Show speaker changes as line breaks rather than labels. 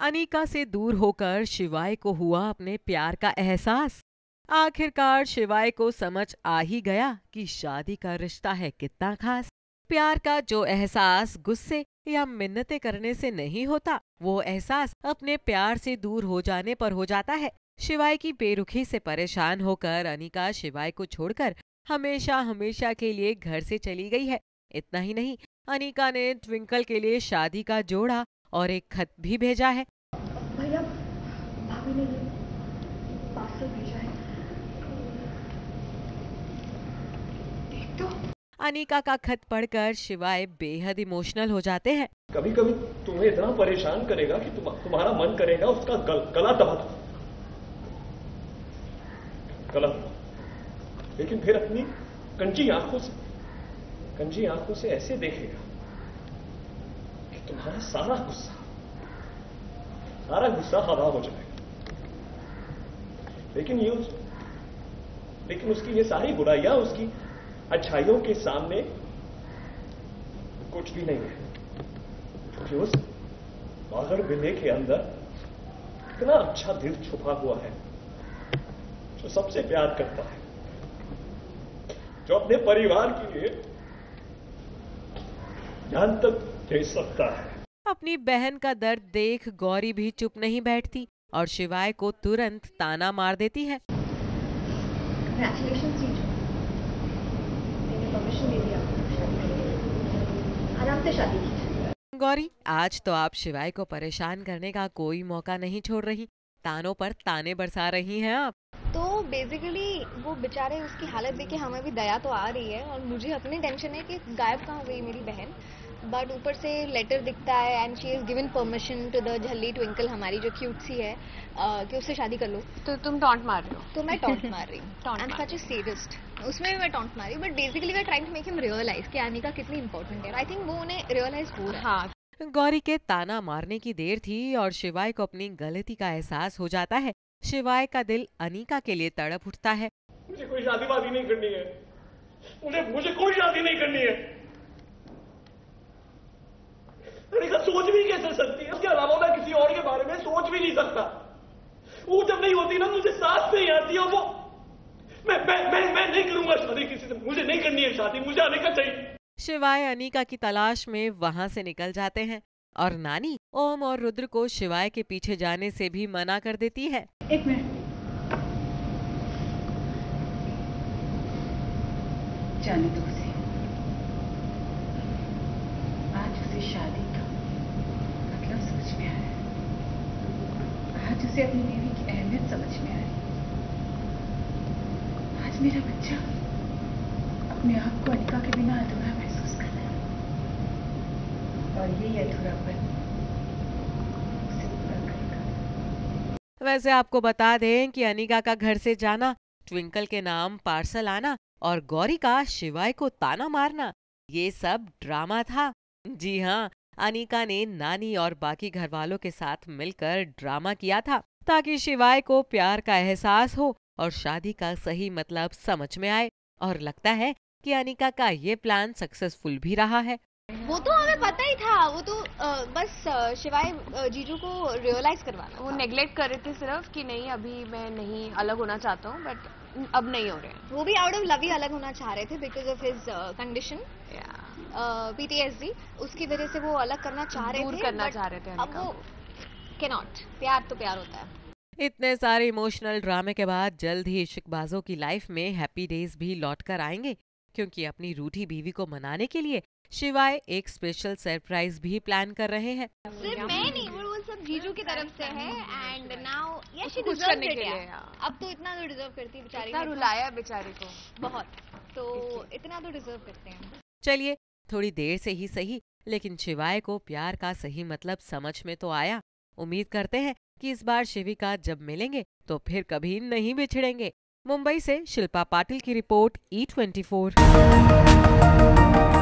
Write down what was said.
अनीका से दूर होकर शिवाय को हुआ अपने प्यार का एहसास। आखिरकार शिवाय को समझ आ ही गया कि शादी का रिश्ता है कितना खास। प्यार का जो एहसास गुस्से या मिन्नतें करने से नहीं होता, वो एहसास अपने प्यार से दूर हो जाने पर हो जाता है। शिवाय की बेरुखी से परेशान होकर अनीका शिवाय को छोड़कर हमेशा हमेशा के लिए घर से चली गई है। इतना ही नहीं, अनीका ने ट्विंकल के लिए शादी का जोड़ा और एक खत भी भेजा है।
भैया, भाभी ने ये पार्सल भेजा है, देख तो।
अनीका का खत पढ़कर शिवाय बेहद इमोशनल हो जाते हैं।
कभी कभी तुम्हें इतना परेशान करेगा कि तुम्हारा मन करेगा उसका गला दबा दो, गला दबा, लेकिन फिर अपनी कंजी आंखों से ऐसे देखेगा कि तुम्हारा सारा गुस्सा हवा हो जाएगा। लेकिन उसकी ये सारी बुराइयां उसकी अच्छाइयों के सामने कुछ भी नहीं है, क्योंकि उस पागल बिल्ले के अंदर इतना अच्छा दिल छुपा हुआ है जो सबसे प्यार करता है, जो अपने परिवार के लिए जान तक दे सकता है।
अपनी बहन का दर्द देख गौरी भी चुप नहीं बैठती और शिवाय को तुरंत ताना मार देती है।
Congratulations, जीजू, मैंने परमिशन दे दिया शादी करने, आराम से शादी कीजिए।
गौरी, आज तो आप शिवाय को परेशान करने का कोई मौका नहीं छोड़ रही, तानों पर ताने बरसा रही हैं आप।
तो बेसिकली वो बेचारे उसकी हालत देख के हमें भी दया तो आ रही है और मुझे अपनी टेंशन है कि गायब कहाँ गई मेरी बहन। बट ऊपर से लेटर दिखता है and she is given permission to the झल्ली ट्विंकल हमारी जो क्यूट सी है कि उससे शादी कर लो।
तो तुम टॉन्ट मार रहे हो?
तो मैं टॉन्ट मार रही हूँ। I am such A sadist, उसमें भी मैं टॉन्ट मार रही हूँ। But basically we are trying to make him realise कि अनीका कितनी इंपॉर्टेंट है। आई थिंक वो उन्हें रियलाइज हो रहा है।
हाँ।
गौरी के ताना मारने की देर थी और शिवाय को अपनी गलती का एहसास हो जाता है। शिवाय का दिल अनीका के लिए तड़प उठता है।
मुझे कोई शादी नहीं करनी है, मुझे कोई शादी नहीं करनी है। अनीका सोच भी कैसे सकती है? उसके अलावा मैं किसी और के बारे में सोच भी नहीं सकता। वो जब नहीं होती ना, मुझे सांस नहीं आती। और वो मैं नहीं करूंगा शादी किसी से, मुझे नहीं करनी है शादी, मुझे अनीका चाहिए।
शिवाय अनीका की तलाश में वहां से निकल जाते हैं और नानी ओम और रुद्र को शिवाय के पीछे जाने से भी मना कर देती है।
एक मिनट, जाने दो उसे। आज उसे शादी का मतलब समझ में आया, आज उसे अपनी बीवी की अहमियत समझ में आई। आज मेरा बच्चा अपने आप को अनीका के बिना अधूरा महसूस कर रहा है और यही अधूरापन उसे पूरा करेगा।
वैसे आपको बता दें कि अनीका का घर से जाना, ट्विंकल के नाम पार्सल आना और गौरी का शिवाय को ताना मारना, ये सब ड्रामा था। जी हाँ, अनीका ने नानी और बाकी घर वालों के साथ मिलकर ड्रामा किया था ताकि शिवाय को प्यार का एहसास हो और शादी का सही मतलब समझ में आए। और लगता है कि अनीका का ये प्लान सक्सेसफुल भी रहा है।
वो तो हमें पता ही था, वो तो बस शिवाय जीजू को रियलाइज करवाना।
वो नेग्लेक्ट कर रहे थे सिर्फ कि नहीं अभी मैं नहीं अलग होना चाहता हूँ, बट अब नहीं हो रहे हैं।
वो भी आउट ऑफ लव ही अलग होना चाह रहे थे because of his condition PTSD, उसकी वजह से वो अलग करना चाह रहे थे,
दूर करना चाह रहे थे।
अब वो कैनॉट। प्यार तो प्यार होता है।
इतने सारे इमोशनल ड्रामे के बाद जल्द ही इश्कबाजों की लाइफ में हैप्पी डेज भी लौट कर आएंगे, क्योंकि अपनी रूठी बीवी को मनाने के लिए शिवाय एक स्पेशल सरप्राइज भी प्लान कर रहे हैं।
सिर्फ मैं नहीं, वो सब जीजू की तरफ से है एंड नाउ यस शी
कुछ
डिजर्व
करने के
इट।
लिए
अब तो इतना तो डिजर्व करती है बेचारी
इतना
ने।
रुलाया बेचारे को
बहुत, तो इतना तो डिजर्व करते हैं।
चलिए, थोड़ी देर से ही सही, लेकिन शिवाय को प्यार का सही मतलब समझ में तो आया। उम्मीद करते हैं कि इस बार शिविका जब मिलेंगे तो फिर कभी नहीं बिछड़ेंगे। मुंबई से शिल्पा पाटिल की रिपोर्ट, E24।